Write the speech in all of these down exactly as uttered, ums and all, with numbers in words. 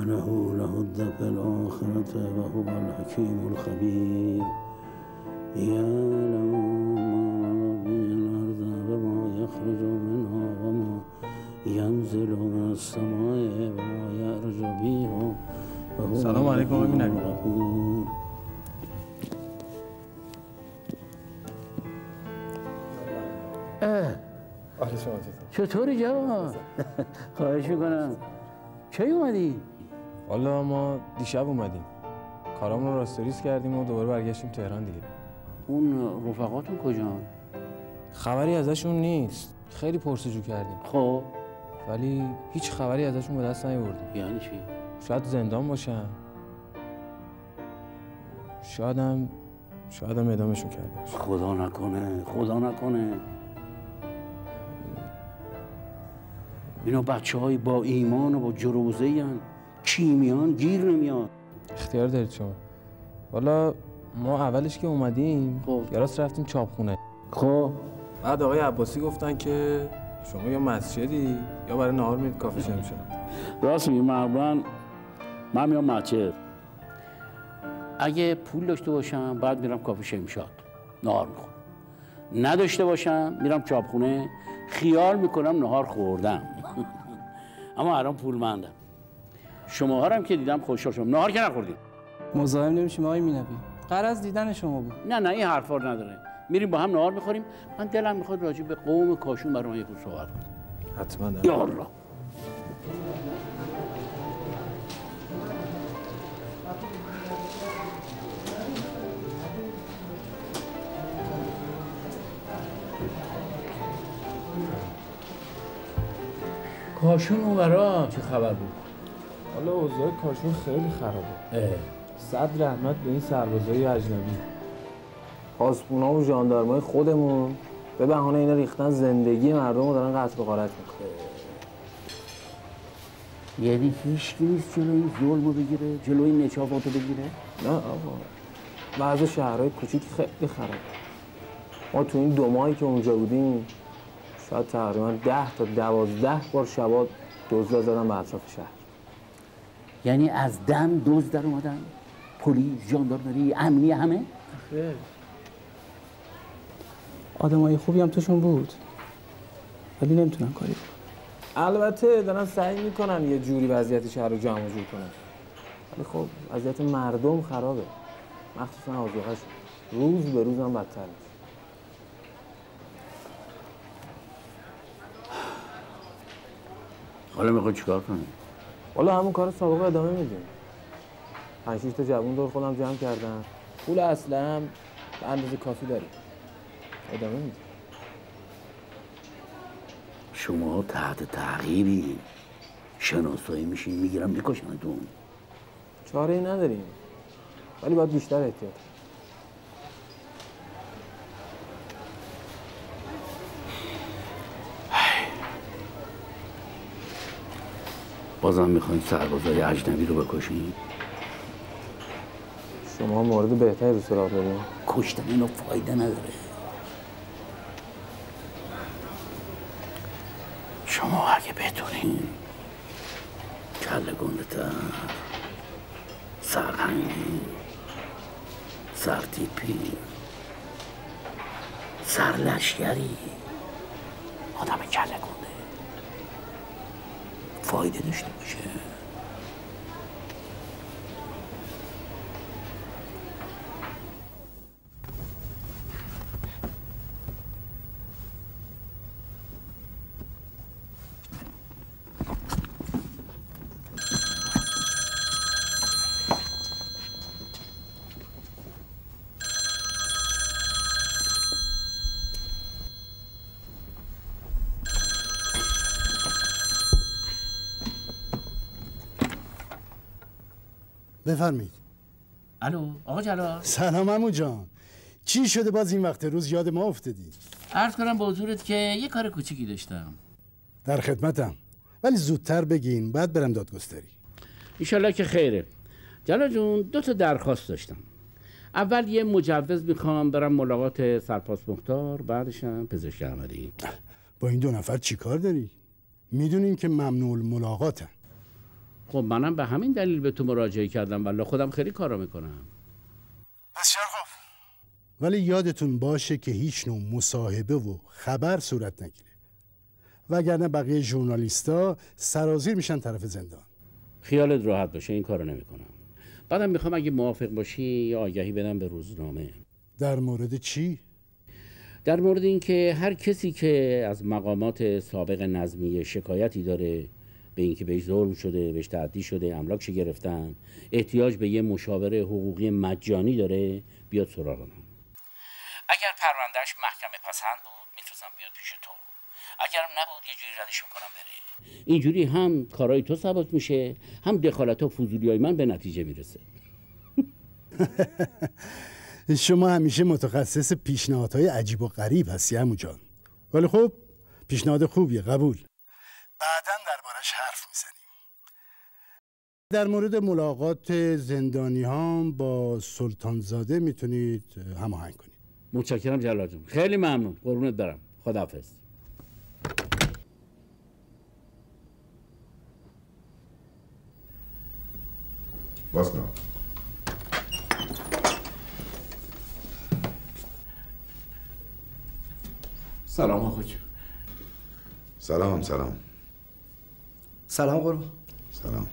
وله لهد في الآخرة وهو الحكيم الخبير يعلم ما في الأرض وما يخرج منها وما ينزل من السماء وما يعرج فيها وهو سلام علیکم امین نبی. آره شما چطوری جوان؟ خواهش میکنم. کی اومدی؟ والا ما دیشب اومدیم. کارامون رو راستوریس کردیم و دوباره برگشتیم تهران دیگه. اون رفقاتون کجان؟ خبری ازشون نیست. خیلی پرسجو کردیم. خب ولی هیچ خبری ازشون به دست نیاوردیم. یعنی چی؟ شاید زندان باشن. شاید هم شاید هم اعدامشون کرده باشه. خدا نکنه، خدا نکنه. اینا بچه های با ایمان و با جروزه هن. کیمیان گیر نمیان. اختیار دارید شما. والا ما اولش که اومدیم خب یاراست رفتیم چاپخونه. خب بعد آقای عباسی گفتن که شما یا مسجدی یا برای نهار میرید کافه شمشاد. راست میگی. معمولا من میام مسجد. اگه پول داشته باشم بعد میرم کافه شمشاد نهار میخورم. نداشته باشم میرم چاپخونه خیال میکنم نهار خوردم. اما الان پولمندم. شماها هم که دیدم خوشحال شدم. نهار که نخوردیم. مزاحم نمیشیم آقای مینبی. غرض دیدن شما بود. نه نه این حرفا نداره. میریم با هم نهار میخوریم. من دلم میخواد راجع به قوم کاشون برای من یه خورده صحبت کنم. حتما. یا الله. کاشون اونورا چه خبر بود؟ حالا اوضاع کاشون خیلی خرابه. صد رحمت به این سربازای اجنبی. پاسپونا و ژاندارمای خودمون به بهانه اینا ریختن زندگی مردم رو دارن قتل و غارت میکنن. یعنی هیچ کی نیست جلوی ظلمو بگیره، جلوی نچافاتو بگیره؟ نه آقا. بعضی شهرهای کوچیک خیلی خرابه. ما تو این دو ماهی که اونجا بودیم شاید تقریبا ده تا دوازده بار شبا دزدا زدن به اطراف شهر. یعنی از دم دزد در اومدن؟ پلیس، ژاندارمری، امنیه همه؟ خیلی. آدمای خوبی هم توشون بود. ولی نمیتونن کاری کنن. البته دارن سعی میکنن یه جوری وضعیت شهر رو جمع جور کنن. ولی خب وضعیت مردم خرابه. مخصوصا آذوقه‌اش روز به روز هم بدتر میشه. حالا میخوای چیکار کنی؟ والا همون کار سابقه ادامه میدیم. پنج شش تا جوون دور خودم جمع کردم. پول اصلا هم به اندازه کافی داریم. ادامه میدیم. شما تحت تعقیبی شناسایی میشین میگیرم میکشنتون. چاره ای نداریم. ولی باید بیشتر احتیاط. بازم میخواین سربازای اجنبی رو بکشین؟ شما مورد بهتری رو سراغ دارین؟ کشتن اینو فایده نداره. شما اگه بتونین کله گنده‌تر، سرهنگی، سرتیپی، سرلشگری، آدم کله گنده فایده داشته باشه. بفرمایید. الو آقا جلال. سلام عمو جان. چی شده باز این وقت روز یاد ما افتادی؟ عرض کنم با حضورت که یه کار کوچیکی داشتم. در خدمتم. ولی زودتر بگین بعد برم دادگستری. ایشالله که خیره. جلال جون دو تا درخواست داشتم. اول یه مجوز میخوام برم ملاقات سرپاس مختار، بعدش هم پزشک احمدی. با این دو نفر چی کار داری؟ میدونین که ممنوع الملاقاتن. خب منم به همین دلیل به تو مراجعه کردم، والله خودم خیلی کارا میکنم. بسیار خوب. ولی یادتون باشه که هیچ نوع مصاحبه و خبر صورت نگیره، وگرنه بقیه ژورنالیستا سرازیر میشن طرف زندان. خیالت راحت باشه، این کارو نمیکنم. بعدم میخوام اگه موافق باشی یه آگهی بدم به روزنامه. در مورد چی؟ در مورد اینکه هر کسی که از مقامات سابق نظمیه شکایتی داره به اینکه بهش ظلم شده، بهش تعدی شده، املاکش گرفتن، احتیاج به یه مشاور حقوقی مجانی داره، بیاد سراغ من. اگر پروندهش محکمه پسند بود میتونستم بیاد پیش تو، اگرم نبود یه جوری ردش میکنم بره. اینجوری هم کارای تو ثبات میشه، هم دخالت و فضولیای من به نتیجه میرسه. شما همیشه متخصص پیشنهادهای عجیب و غریب هستی عمو جان. ولی خب پیشنهاد خوبیه، قبول. بعداً دربارش حرف میزنیم. در مورد ملاقات زندانی ها با سلطانزاده میتونید هماهنگ کنید. متشکرم جلال جون، خیلی ممنون، قربونت برم. خداحافظ. باز کن. سلام آقا جون. سلام سلام. سلام قربان. سلام.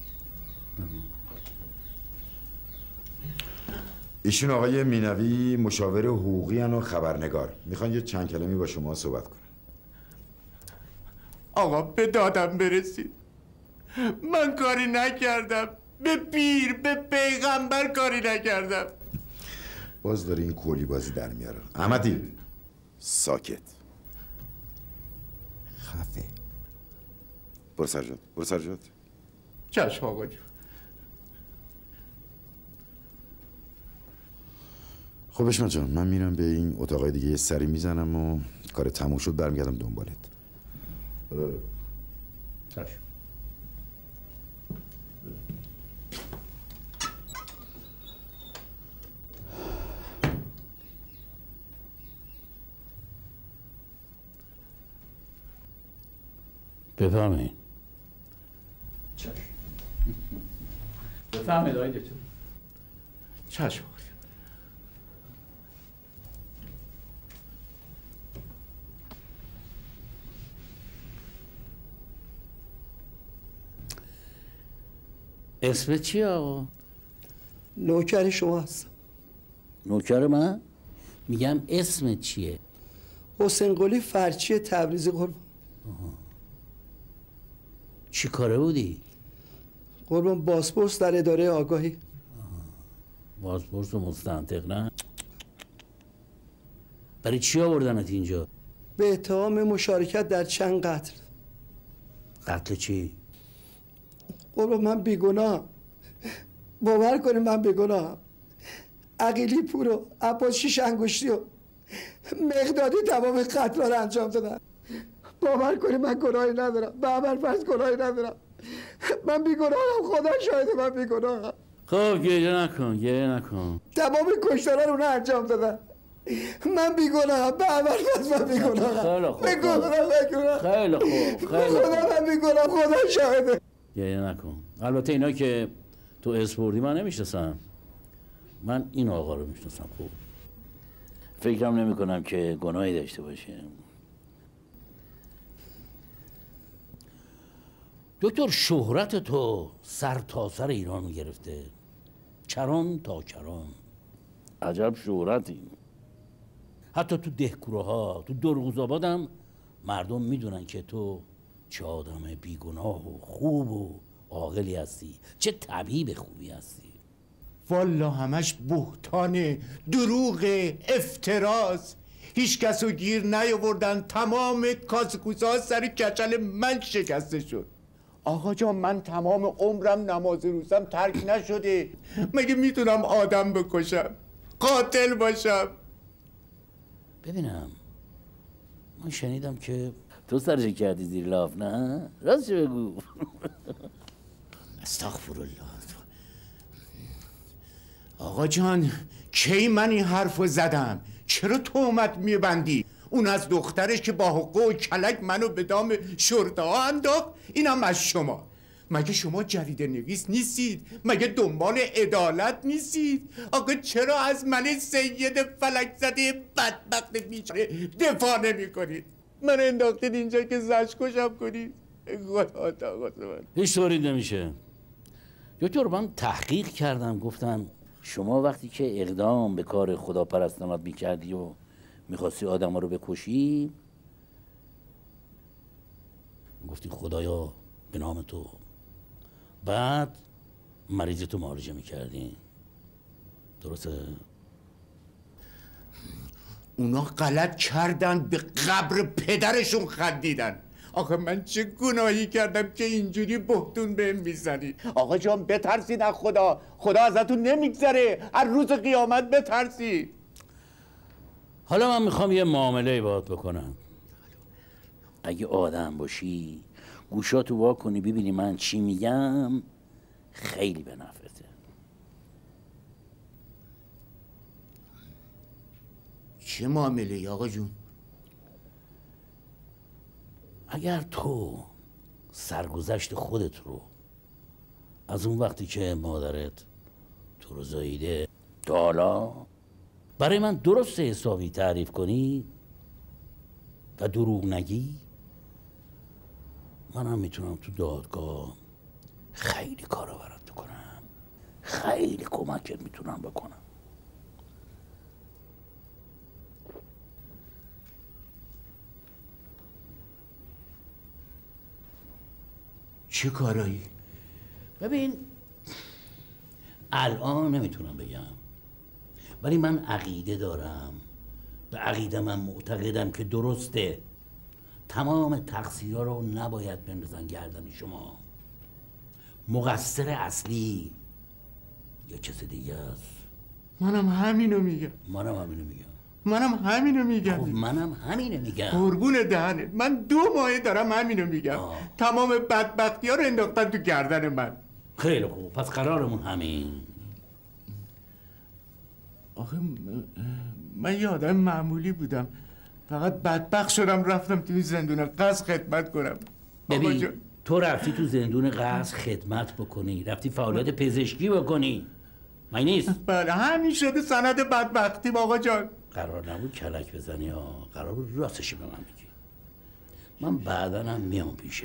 ایشون آقای مینوی مشاور حقوقی و خبرنگار، میخوان یه چند کلمی با شما صحبت کنن. آقا به دادم برسید، من کاری نکردم، به پیر به پیغمبر کاری نکردم. باز داره این کولی بازی در میاره. احمدی ساکت، خفه. برو سرجاد، برو سرجاد. چشم آقا جون. خب اشمت جان، من میرم به این اتاقای دیگه یه سری میزنم و کار تموم شد برمیگردم دنبالت. چشم. بفهمین. چشم. بفهمید آقای دکتر. چشم. اسمت چیه آقا؟ نوکر شما هستم. نوکر من؟ میگم اسمت چیه؟ حسین قلی فرچی تبریزی قربان. چی کاره بودی؟ قربان بازپرس در اداره آگاهی. بازپرس و مستنطق نه؟ برای چی آوردنت اینجا؟ به اتهام مشارکت در چند قتل. قتل چی؟ قربان من بیگناهم، باور کنید من بیگناهم. عقیلی پور و عباس شیش انگشتی و مقدادی تمام قتل رو انجام دادن. باور کنید من گناهی ندارم، به عمل فرض گناهی ندارم. من بیگناهم، خدا شاهده من بیگناهم. خب گریه نکن، گریه نکن. تمام کشتارا رو انجام دادن. من بیگناهم، به عمل فرض من بیگناهم. خیلی خوب. خیلی خوب. خیلی خوب. خدا من بیگناهم، خدا شاهده. گریه نکن. البته اینا که تو اسپوردی من نمیشناسم. من این آقا رو میشناسم خوب. فکرم نمی کنم که گناهی داشته باشه. دکتر شهرت تو سر تا سر ایران رو گرفته، کران تا کران. عجب شهرتی. حتی تو دهکوره ها، تو درغوزآباد هم مردم میدونن که تو چه آدم بیگناه و خوب و عاقلی هستی، چه طبیب خوبی هستی. والا همش بهتانه، دروغ، افتراس. هیچ کس رو گیر نیاوردن، تمام کاسکوزها سر کچل من شکسته شد. آقا جان من تمام عمرم نماز روزم ترک نشده. مگه میتونم آدم بکشم؟ قاتل باشم؟ ببینم، من شنیدم که تو سرش کردی زیر لاف، نه؟ راستش بگو. استغفرالله. آقا جان کی من این حرفو زدم؟ چرا تهمت میبندی؟ اون از دخترش که با حقوق و کلک منو به دام شرطه ها انداخت، اینم از شما. مگه شما جریده نویس نیستید؟ مگه دنبال عدالت نیستید؟ آقا چرا از من سید فلک زده بدبخت بیچاره دفاع نمی کنید؟ من انداختید اینجا که زش کشم کنید؟ خدا آقا من هیچ طوری نمیشه. دکتر من تحقیق کردم، گفتم شما وقتی که اقدام به کار خداپرستانات میکردی و میخواستی آدم ها رو بکشی، گفتی خدایا به نام تو، بعد مریض تو معالجه میکردی، درسته؟ اونا غلط کردن، به قبر پدرشون خندیدن. آخه من چه گناهی کردم که اینجوری بهتون بهم میزنی؟ آقا جان بترسید از خدا، خدا ازتون نمیگذره، هر روز قیامت بترسید. حالا من میخوام یه معامله باهات بکنم. اگه آدم باشی گوشاتو وا کنی ببینی من چی میگم، خیلی به نفعته. چه معامله ای آقا جون؟ اگر تو سرگذشت خودت رو از اون وقتی که مادرت تو رو زاییده تا حالا برای من درست حسابی تعریف کنی و دروغ نگی، منم میتونم تو دادگاه خیلی کارا برات کنم، خیلی کمکت میتونم بکنم. چه کارایی؟ ببین الان نمیتونم بگم، ولی من عقیده دارم، به عقیده من معتقدم که درسته تمام تقصیرها رو نباید بندازن گردن شما. مقصر اصلی یا کسی دیگه است. منم همینو میگم. منم همینو میگم. منم همینو میگم. خب منم همینو میگم. قربون دهنت، من دو ماه دارم همینو میگم. آه. تمام بدبختی ها رو انداختن تو گردن من. خیلی خوب، پس قرارمون همین. آخه من یه آدم معمولی بودم، فقط بدبخت شدم رفتم توی زندون قصد خدمت کنم. ببین تو رفتی تو زندون قصد خدمت بکنی، رفتی فعالیت پزشکی بکنی، مگه نیست؟ بله همین شده سند بدبختی آقا جان. قرار نبود کلک بزنی ها، قرار بود راستش به من بگی. من بعداً هم میام پیشت.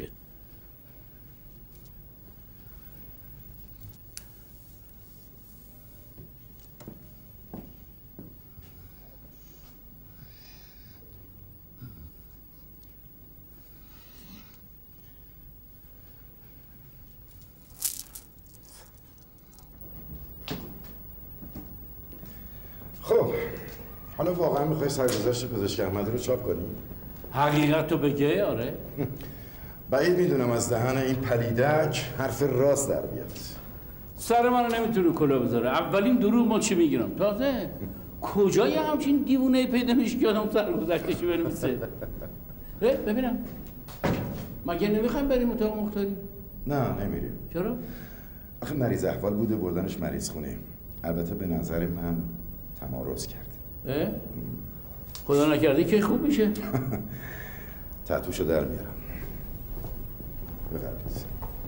خب حالا واقعا میخوای سرگذشت پزشک احمدی رو چاپ کنی؟ حقیقت رو بگه؟ آره. بعید میدونم از دهن این پلیدک حرف راست در بیاد. سر منو نمیتونه کلا بذاره. اولین دروغ ما چی میگیرم؟ تازه کجای همچین دیوونه پیدا میشه که آدم سرگذشتشو بنویسه؟ ببینم مگه نمیخوایم بریم اتاق مختاری؟ نه نمیریم. چرا؟ آخه مریض احوال بوده بردنش مریض خونه. البته به نظر من تمارض کرده. اه؟ خدا نکرده که خوب میشه. تحتوشو در میارم. بفرمایید.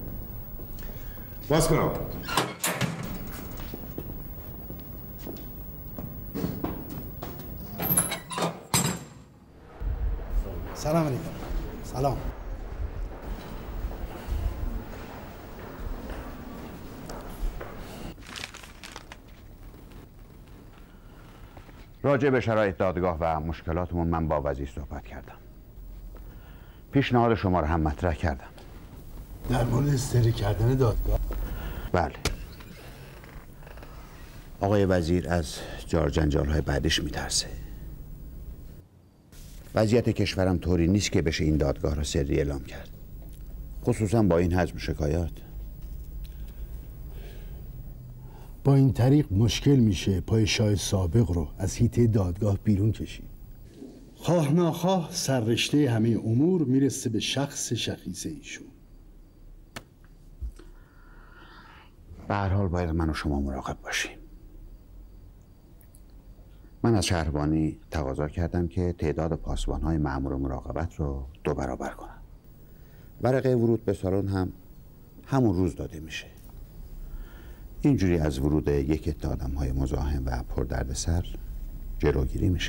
باز کنم. سلام علیکم. سلام. راجع به شرایط دادگاه و مشکلاتمون من با وزیر صحبت کردم. پیشنهاد شما رو هم مطرح کردم. در مورد استری کردن دادگاه؟ بله. آقای وزیر از جار جنجال های بعدش میترسه. وضعیت کشورم طوری نیست که بشه این دادگاه را سری اعلام کرد. خصوصا با این حجم شکایات. با این طریق مشکل میشه پای شاه سابق رو از حیطه دادگاه بیرون کشید. خواه ناخواه سررشته همه امور میرسه به شخص شخیص ایشون. به هر حال باید من و شما مراقب باشیم. من از شهربانی تقاضا کردم که تعداد پاسبان‌های مأمور مراقبت رو دو برابر کنن. ورقه ورود به سالن هم همون روز داده میشه. اینجوری از ورود یک عده آدم‌های مزاحم و پردردسر جلوگیری میشه.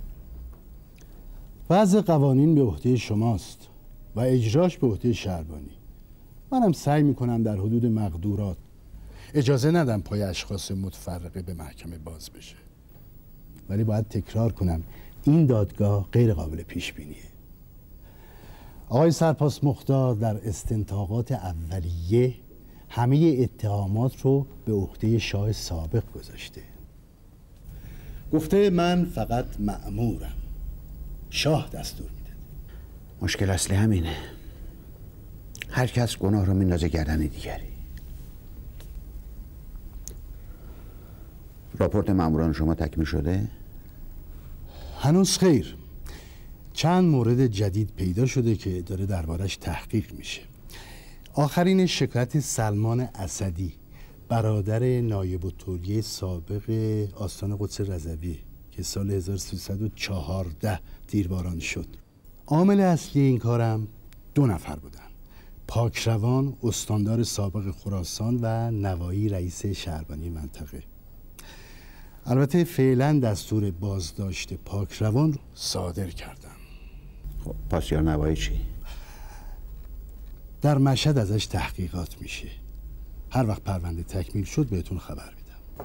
وضع قوانین به عهده شماست و اجراش به عهده شهربانی. منم سعی میکنم در حدود مقدورات اجازه ندم پای اشخاص متفرقه به محکمه باز بشه، ولی باید تکرار کنم این دادگاه غیر قابل پیش بینیه. آقای سرپاس مختار در استنتاقات اولیه همه اتهامات رو به عهده شاه سابق گذاشته. گفته من فقط مأمورم، شاه دستور میده. مشکل اصلی همینه، هر کس گناه رو میندازه گردن دیگری. راپورت ماموران شما تکمیل شده؟ هنوز خیر. چند مورد جدید پیدا شده که داره دربارش تحقیق میشه. آخرین شکایت سلمان اسدی، برادر نایب الدوله سابق آستان قدس رضوی که سال هزار و سیصد و چهارده تیرباران شد. عامل اصلی این کارم دو نفر بودن: پاکروان استاندار سابق خراسان و نوایی رئیس شهربانی منطقه. البته فعلا دستور بازداشت پاکروان رو صادر کردم. خب پاسیار نوایی چی؟ در مشهد ازش تحقیقات میشه. هر وقت پرونده تکمیل شد بهتون خبر میدم.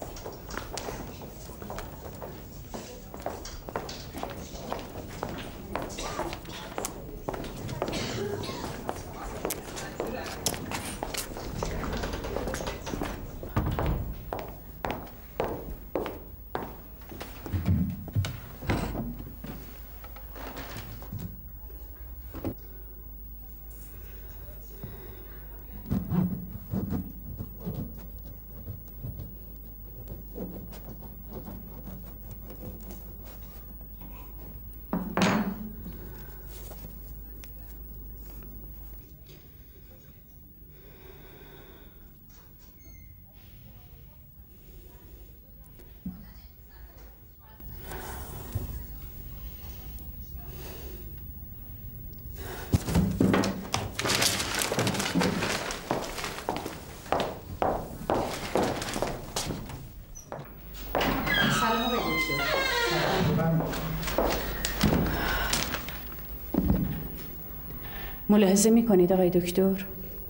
ملاحظه میکنید آقای دکتر؟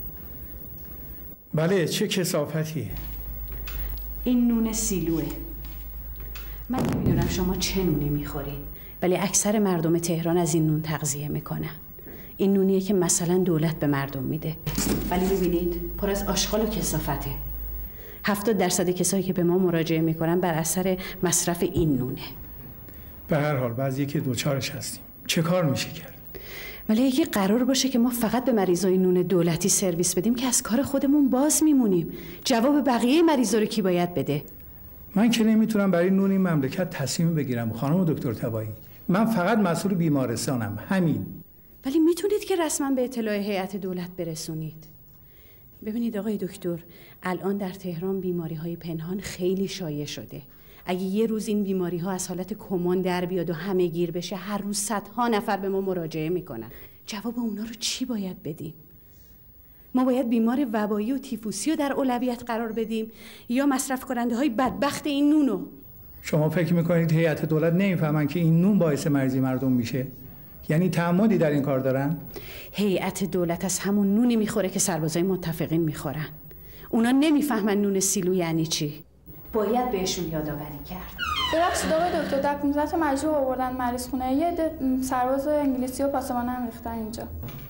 بله، چه کثافتیه؟ این نون سیلوه. من نمیدونم شما چه نونی میخورین، ولی اکثر مردم تهران از این نون تغذیه میکنن. این نونیه که مثلا دولت به مردم میده، ولی ببینید پر از آشغال و کثافته. هفتاد درصد کسایی که به ما مراجعه میکنن بر اثر مصرف این نونه. به هر حال بعضی که دوچارش هستیم، چه کار میشه کرد؟ ولی اگه قرار باشه که ما فقط به مریضای نون دولتی سرویس بدیم که از کار خودمون باز میمونیم. جواب بقیه مریضا رو کی باید بده؟ من که نمیتونم برای نون این مملکت تصمیم بگیرم خانم دکتر تبایی. من فقط مسئول بیمارستانم، همین. ولی میتونید که رسما به اطلاع هیئت دولت برسونید. ببینید آقای دکتر، الان در تهران بیماری‌های پنهان خیلی شایع شده. اگه یه روز این بیماری‌ها از حالت کمان در بیاد و همه گیر بشه، هر روز صدها نفر به ما مراجعه میکنن. جواب اونا رو چی باید بدیم؟ ما باید بیمار وبایی و تیفوسی رو در اولویت قرار بدیم یا مصرف کننده های بدبخت این نونو؟ شما فکر میکنید هیئت دولت نمیفهمن که این نون باعث مریضی مردم میشه؟ یعنی تعمدی در این کار دارن؟ هیئت دولت از همون نونی میخوره که سربازای متفقین میخورن. اونا نمیفهمن نون سیلو یعنی چی. باید بهشون یادآوری کرد. ببخشید آقای دکتر، در پانزده تا مجروح آوردن مریض خونه. یه عده سرباز انگلیسی و پاسبان هم ریختن اینجا.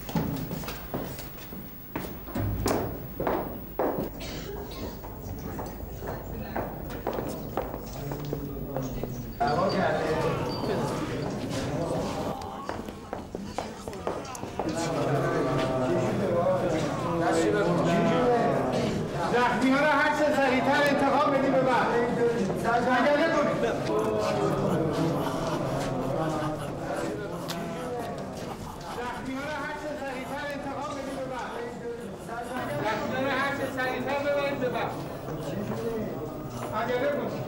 زخمی ها رو هر چه سریع‌تر انتقال بدیم به بعد. عجله کنید. زخمی ها رو هر چه سریع‌تر انتقال بدیم به بعد. زخمی ها رو هر چه سریع‌تر ببرید به بعد. عجله کنید.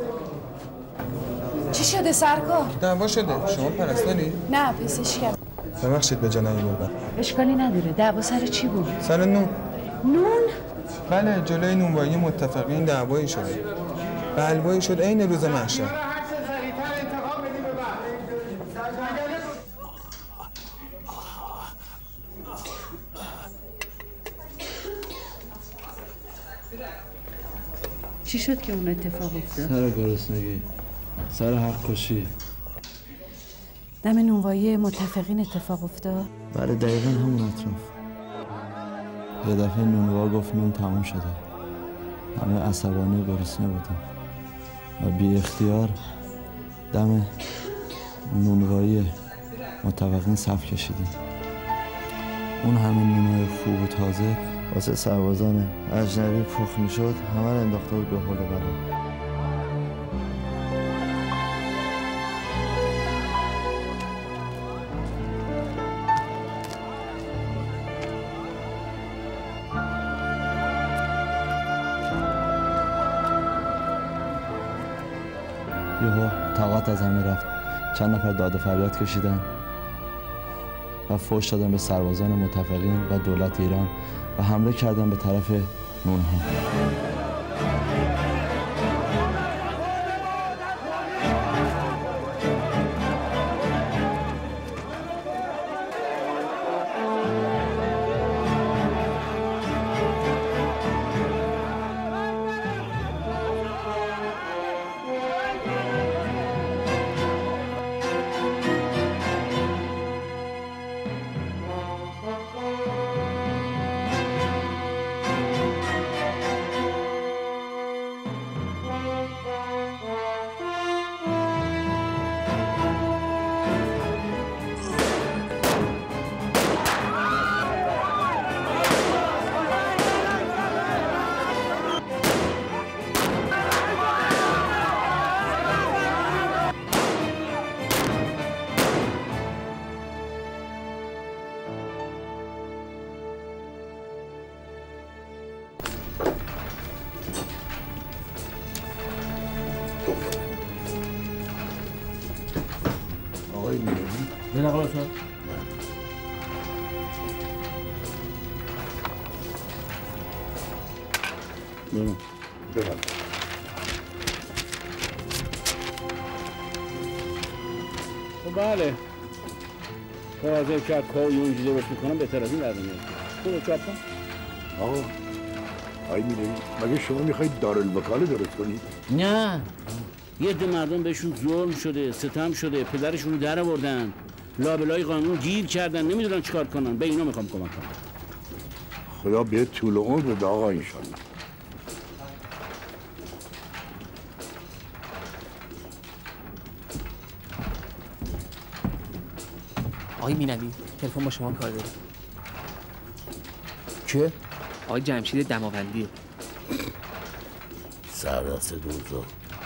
چی شده سرکار؟ دعوا شده. شما پرستاری؟ نه، پزشکم. ببخشید به جنایی بردم. اشکالی نداره. دعوا سر چی بود؟ سر نون. نون؟ بله جلوی نونوایی متفقین دعوایی شده. بلوایی شد عین روز محشر. چی شد که اون اتفاق افتاد؟ سر گرسنگی، سر حق کشی. دم نونوایی متفقین اتفاق افتاد؟ بله دقیقا همون اطراف. یه دفعه نونوا گفت نون تموم شده. همه عصبانی گرسنه بودن و بی اختیار دم نونوایی متفقین صف کشیدیم. اون همه نونای خوب و تازه واسه سربازان اجنبی پخت میشد، همه رو انداخته بود به حول بلا. یهو طاقت از همه رفت. چند نفر داد و فریاد کشیدن و فوش دادن به سربازان متفقین و دولت ایران و حمله کردن به طرف نونها. نه نقل اصلا برو ببرم خب بله تازه کرد کاری اونجی درست میکنم بهتر از این در میاد. برو چاپ کن. آقا آی میدونی مگه شما میخواید دارالوکاله درست کنید؟ نه یه عده مردم بهشون ظلم شده، ستم شده، پدرشون رو در آوردن، لابلای قانون گیر کردن، نمیدونن چیکار کنن. به اینا میخوام کمک کنم. خدا به طول عمر بده آقا انشالله. آقای مینوی تلفن با شما کار داره. چه؟ آقای جمشید دماوندیه. سردست دوزا.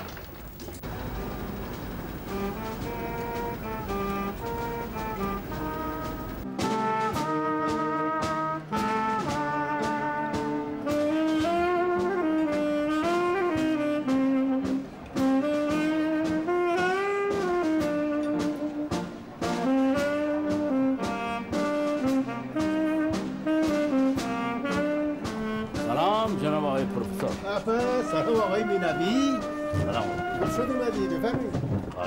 سلام آقای مینوی. سلام. خوش اومدید. بفرمایید.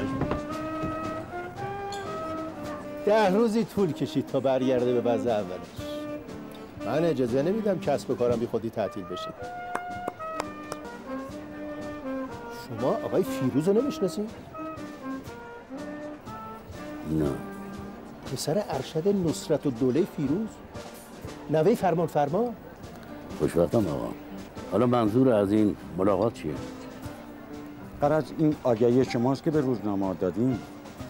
ده روزی طول کشید تا برگرده به وضع اولش. من اجازه نمیدم کسب و کارم بی خودی تعطیل بشه. شما آقای فیروز رو نمیشناسید؟ نه. پسر ارشد نصرت الدوله فیروز، نوه فرمان فرما. خوشبختم آقا. حالا منظور از این ملاقات چیه؟ غرض این آگهی شماست که به روزنامه دادیم.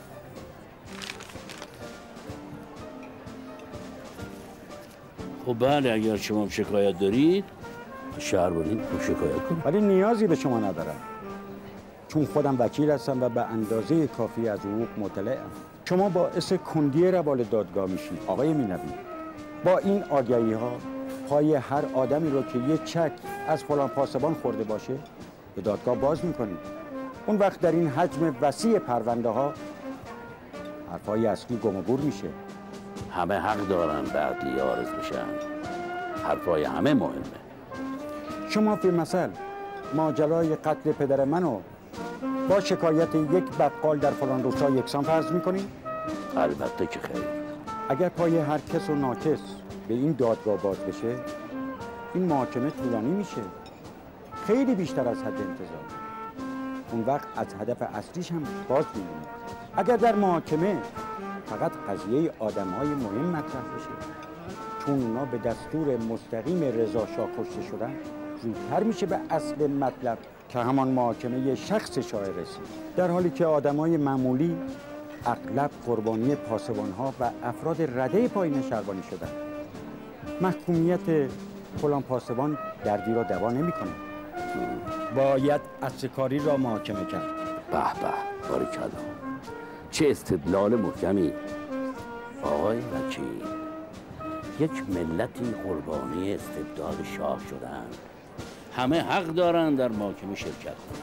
خب بله اگر شما شکایت دارید شهر برید و شکایت کنید. ولی نیازی به شما ندارم چون خودم وکیل هستم و به اندازه کافی از حقوق مطلعم. شما باعث کندی روال دادگاه میشید آقای مینوی. با این آگهی ها پای هر آدمی رو که یه چک از فلان پاسبان خورده باشه به دادگاه باز میکنید. اون وقت در این حجم وسیع پرونده ها حرفای اصلی گم و گور میشه. همه حق دارن به عدلیه عارض بشن. حرفای همه مهمه. شما فی مثل ماجرای قتل پدر منو با شکایت یک بقال در فلان روستا یکسان فرض میکنی؟ البته که خیر. اگر پای هر کس و ناکس به این دادگاه باز بشه، این محاکمه طولانی میشه، خیلی بیشتر از حد انتظار. اون وقت از هدف اصلیش هم باز میمونه. اگر در محاکمه فقط قضیه آدم‌های مهم مطرح بشه، چون اونا به دستور مستقیم رضا شاه کشته شدن، زودتر میشه به اصل مطلب که همان محاکمه شخص شاه رسید. در حالی که آدم‌های معمولی اغلب قربانی پاسبان‌ها و افراد رده پایین شهربانی شدن. محکومیت فلان پاسبان دردی را دوا نمی‌کنه. باید اصلکاری را محاکمه کرد. به به، باریکلا، چه استدلال محکمی. آقای وکیل، یک ملتی قربانی استبداد شاه شدن، همه حق دارن در محاکمه شرکت کنن.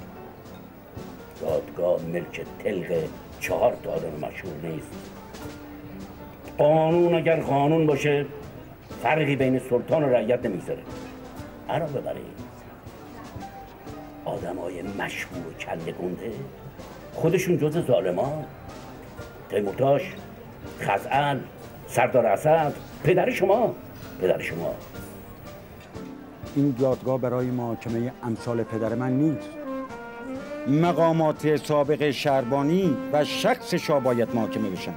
دادگاه ملک تلق چهار تا آدم مشهور نیست. قانون اگر قانون باشه فرقی بین سلطان و رعیت نمیذاره. علاوه بر این، آدمای مشهور و کله گنده خودشون جز ظالمان، تیمورتاش، خزعل، سردار اسد، پدر شما پدر شما این دادگاه برای محاکمه امثال پدر من نیست. مقامات سابق شهربانی و شخص شاه باید محاکمه بشن.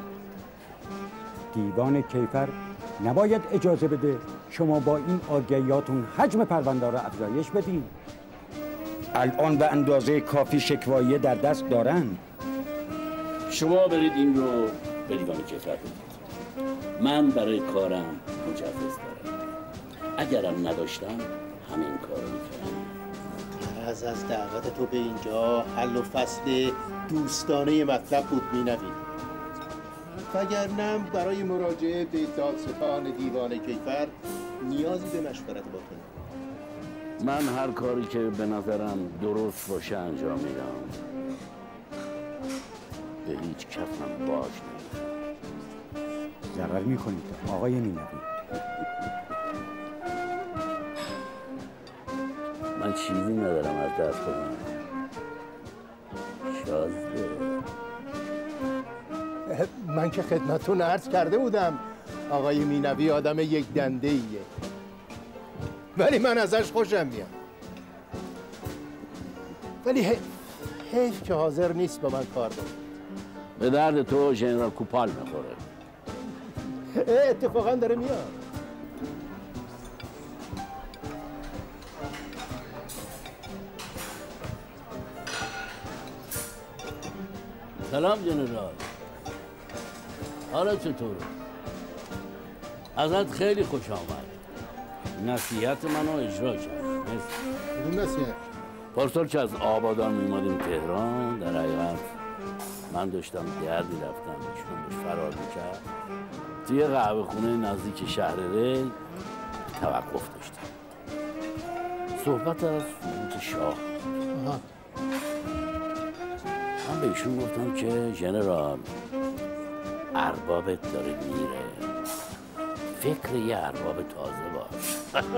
دیوان کیفر نباید اجازه بده شما با این آگهیاتون حجم پرونده را افزایش بدین. الان به اندازه کافی شکواییه در دست دارن. شما برید این رو به دیوان کیفر بدید. من برای کارم مجوز دارم. اگرم نداشتم همین کارو میکردم. از از دعوت تو به اینجا حل و فصل دوستانه مطلب بود مینوی. وگرنه برای مراجعه به دادستان دیوان کیفر نیازی به مشورت با تو. من هر کاری که به نظرم درست باشه انجام میدم. به هیچ کفم باش نمیدم. ضرر میکنید آقای مینوی. من چیزی ندارم از دست بدم. شازده، من که خدمتتون عرض کرده بودم آقای مینوی آدم یک دنده ایه، ولی من ازش خوشم میاد. ولی حیف که حاضر نیست با من کار کنه. به درد تو ژنرال کوپال میخوره. اتفاقا داره میاد. سلام جنرال، حالا چطوره؟ ازت خیلی خوش آمد. نصیحت منو اجرا کرد. کدوم نصیحت؟ پارسال که از آبادان میمادیم تهران، در حقیقت من داشتم گردی رفتم، ایشون داشت فرار میکرد. توی قهوه خونه نزدیک شهر ری توقف داشتم. صحبت از سقوط شاه. من به ایشون گفتم که ژنرال، اربابت داره میره، فکر یه ارباب تازه باش.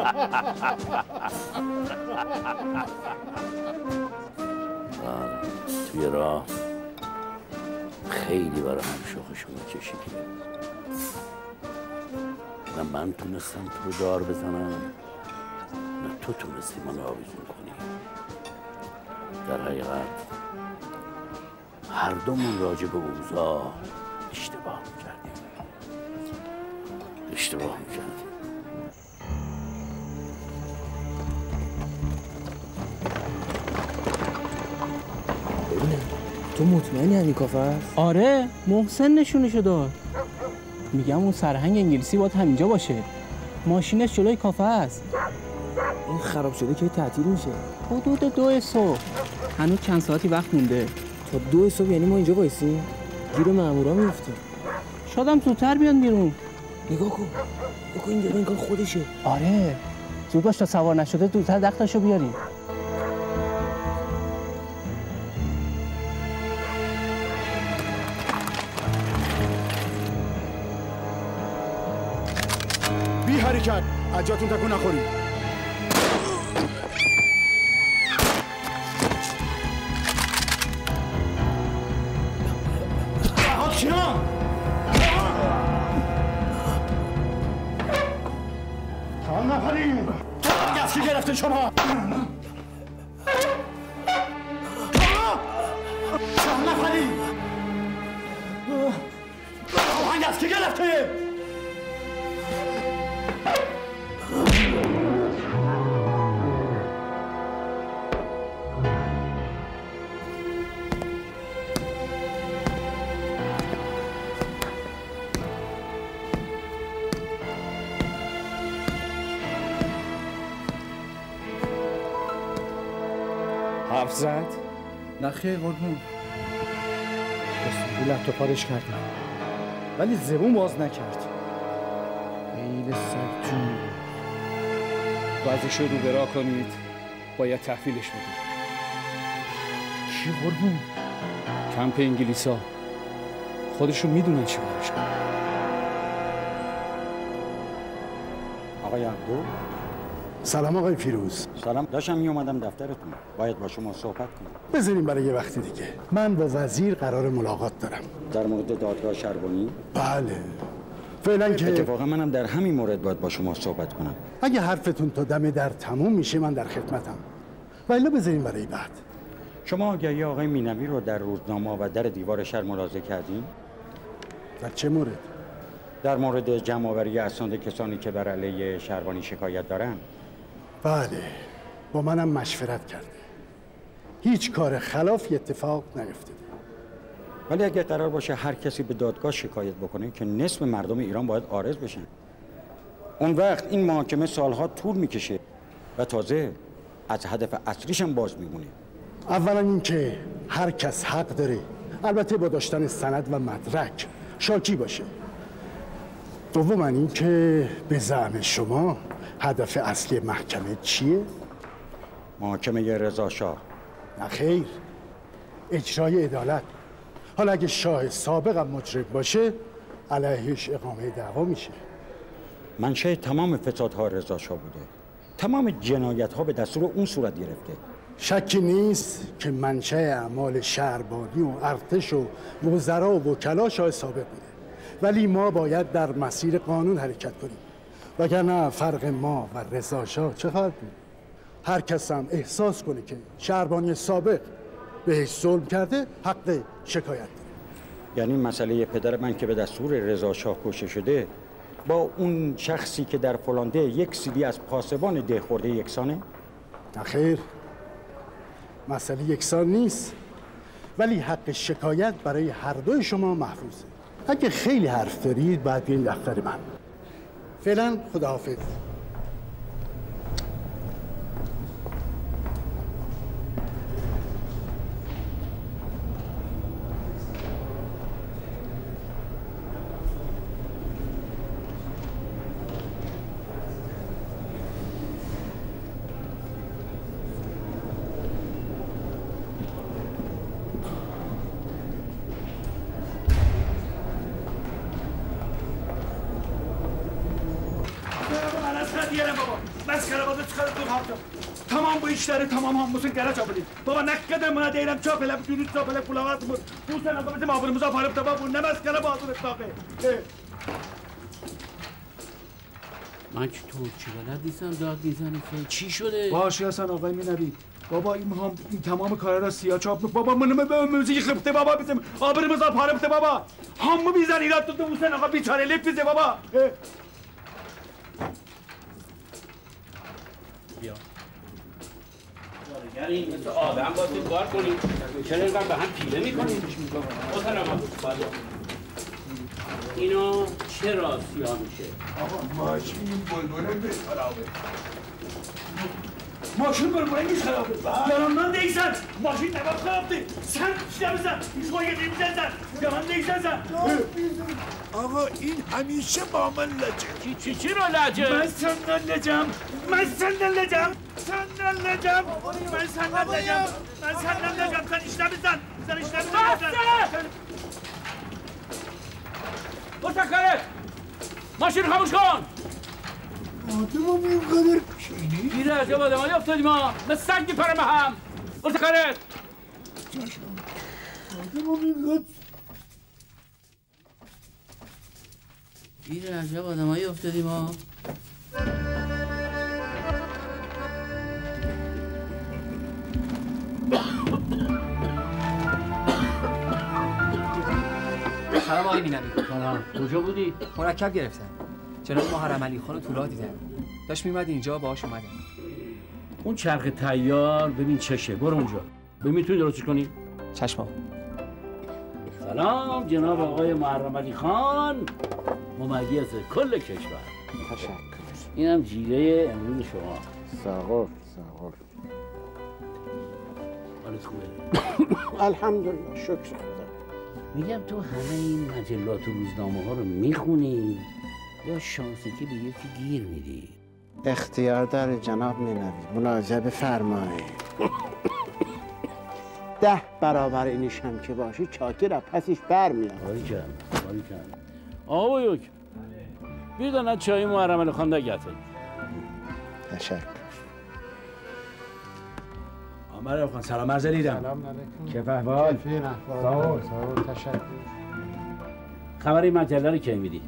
توی راه خیلی برای هم شوخشون کشیدیم. نه من تونستم تو رو دار بزنم، نه تو تونستی من آویزون کنی. در حقیقت هر دومون راجع به اوضاع اشتباه میکردیم. اشتباه میکردیم. ببینم تو مطمئنی همین کافه است؟ آره، محسن نشونشو داد. میگم اون سرهنگ انگلیسی باید همینجا باشه. ماشینش جلوی کافه است. این خراب شده که تعطیل میشه. حدود دو صبح. هنوز چند ساعتی وقت مونده. تا دو صبح یعنی ما اینجا وایسیم؟ گیر مامورا میفتیم. شادم زودتر بیان بیرون. نگاه کن. نگاه کن این دیگه انگار خودشه. آره. زود باش تا سوار نشده زودتر دختاشو بیاریم. کرد از جاتون تکون نخورید. کیان چند نفرین؟ دستی گرفته شما؟ چند نفرین؟ آهنگ از کی گرفته؟ حرف زد؟ نه خیلی قربون بسیاری لفت و پارش کردم ولی زبون باز نکرد. ایل سگ جون وضعش رو برا کنید، باید تحویلش بدید. چی قربون؟ کمپ انگلیس ها خودشون میدونن چی کارش کنن. آقای عبدو. سلام آقای فیروز. سلام، داشتم می اومدم دفترتون، باید با شما صحبت کنم. بذاریم برای یه وقتی دیگه. من با وزیر قرار ملاقات دارم. در مورد دادگاه شربانی؟ بله. فعلا که اتفاقا منم در همین مورد باید با شما صحبت کنم. اگه حرفتون تا دم در تموم میشه من در خدمتم. ولی بذاریم برای بعد. شما آگهی آقای مینوی رو در روزنامه و در دیوار شهر ملاحظه کردین؟ در چه مورد؟ در مورد جمع‌آوری اسناد کسانی که بر علیه شربانی شکایت دارن. بله، با منم مشورت کرده. هیچ کار خلافی اتفاق نیفتاده. ولی اگه قرار باشه هر کسی به دادگاه شکایت بکنه که نصف مردم ایران باید عارض بشن. اون وقت این محاکمه سالها طول میکشه و تازه از هدف اصلیش هم باز میمونه. اولا اینکه هر کس حق داره، البته با داشتن سند و مدرک، شاکی باشه. دوما اینکه به زعم شما هدف اصلی محکمه چیه؟ محاکمه رضا شاه. نه خیر، اجرای عدالت. حالا اگه شاه سابقم مجرم باشه علیهش اقامه دعوا میشه. منشأ تمام فسادها رضا شاه بوده. تمام جنایت‌ها به دستور اون صورت گرفته. شکی نیست که منشأ اعمال شهربانی و ارتش و وزرا و وکلا شاه سابق بوده. ولی ما باید در مسیر قانون حرکت کنیم. وگرنه فرق ما و رضا شاه چه خواهد بود؟ هر کس هم احساس کنه که شهربانی سابق بهش ظلم کرده حق شکایت داره. یعنی مسئله پدر من که به دستور رضا شاه کشته شده با اون شخصی که در فلانده یک سیدی از پاسبان ده خورده یکسانه؟ نه خیر، مسئله یکسان نیست، ولی حق شکایت برای هر دوی شما محفوظه. اگه خیلی حرف دارید باید بیاین دفتر من. فعلا خداحافظ. Tamam bu işleri tamam hamımızın gara çapılıyız. Baba ne kadar buna değilim çapıla, bütün çapıla kulağı bu. Bu sene bizim abimize aparıp da bu ne meskere bağlı etnafı. من که ترکی بلد نیستم داد میزنی که چی شده؟ باشه حسن آقای مینوی. بابا این هم این تمام کارا را سیاه چاپ میکنه. بابا منو به موزیک خفته بابا bizim abimize aparıp baba. Hamı bizden irat tuttu bu sene آقا بیچاره bize baba. بیا. یعنی مثل آدم باید کار کنیم. چرا اینقدر به هم پیله میکنیم؟ محترم بالا. اینا چرا سیاه میشه؟ آقا ماشین بلبله به خرابه. ماشین بلبله نیست خرابه. yalandan değilsen. ماشین نباید خرابه. sen işte misin? شما یه نمیزن زن. yalan değilsen sen. آقا این همیشه با من لجه. چی چی چی رو لجه؟ من senden leceğim. من senden leceğim. Senden leceğim. Ben senden leceğim. Ben senden leceğim. Sen işte misin? Sen işte misin? Bastı! متکرر ماشین خاموش کن آدم هم اینقدر گیر عجب آدم های افتادیم ها به سنگ پرم هم ارتخارت آدم هم اینقدر گیر عجب آدم های افتادیم ها سلام آقای مینوی. سلام. کجا بودی؟ مرکب گرفتم. جناب محرم علی خان تو راه دیدم. داشت میومد اینجا باهاش اومدم. اون چرخ تیار ببین چشه برو اونجا. ببین میتونی درستش کنی؟ چشم آقا. سلام جناب آقای محرم علی خان ممیز کل کشور. تشکر. اینم جیره امروز شما. ساغر ساغر. حالت خوبه؟ الحمدلله شکر خدا. میگم تو همه این مجلات و روزنامه ها رو میخونی یا شانسی که به یکی گیر میدی؟ اختیار داره جناب مینوی، ملاحظه بفرمایید. ده برابر اینش هم که باشی چاکر از پسش برمیاد. باری کرد باری کرد آقا بایوک بیداند چای محرم علی خان دگته. تشکر. محرم خان سلام عرض دیدم. سلام علیکم. چه احوال؟ کیفین احوال؟ سلام تشکر. خبر این مجله رو کی میدی؟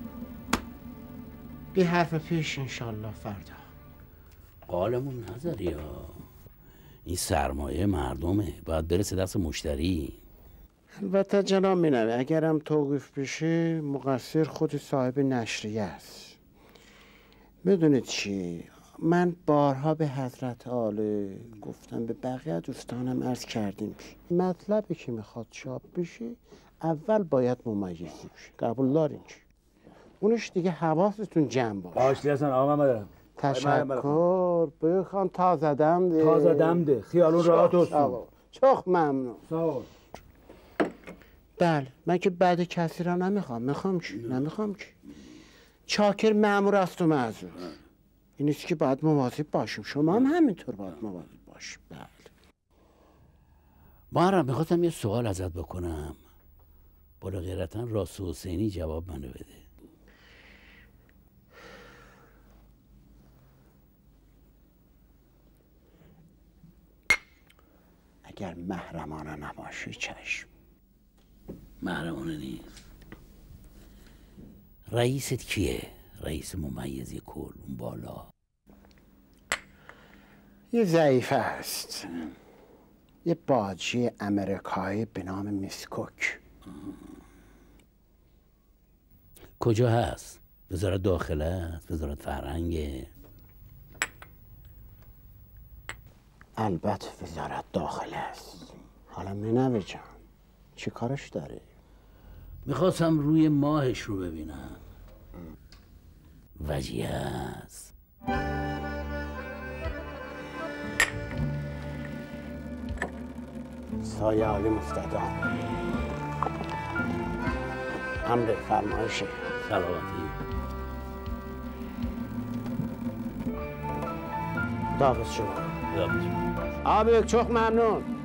بی حرف پیش انشالله فردا. قالمون نذاری ها. این سرمایه مردمه باید برسه دست مشتری. البته جناب مینوی اگرم توقیف بشه مقصر خود صاحب نشریه است. میدونید چی؟ من بارها به حضرت عالی گفتم، به بقیه دوستانم عرض کردیم مطلبی که میخواد چاپ بشه اول باید ممیزی بشه. قبول دارین چی؟ اونش دیگه حواستون جمع باشه. آشتی هستن آقا محمد. تشکر. بخوان تا زدم ده تا زدم ده خیالون راحت هستون. چخ ممنون. ساو. بله من که بعد کسی را نمیخوام. میخوام چی؟ نمیخوام چی؟ چاکر مأمور است و معذور. این نیست که باید مواظب باشیم. شما هم همینطور باید مواظب باشیم. بله. محرم میخواستم یه سوال ازت بکنم. بالا غیرتا راست و حسینی جواب منو بده. اگر محرمانه نباشی چشم. محرمانه نیست. رئیست کیه؟ رئیس ممیزی کل اون بالا. یه ضعیفه هست. یه باجی امریکایی به نام میسکوک. کجا هست؟ وزارت داخله است؟ وزارت فرهنگه؟ البته وزارت داخله است. حالا مینوی جان چی کارش داری؟ میخواستم روی ماهش رو ببینم. وجیه است. سایه عالی مستدام. امر فرمایشه. سلامتی. داغست شما. داغست شما. آبی یک چخ ممنون.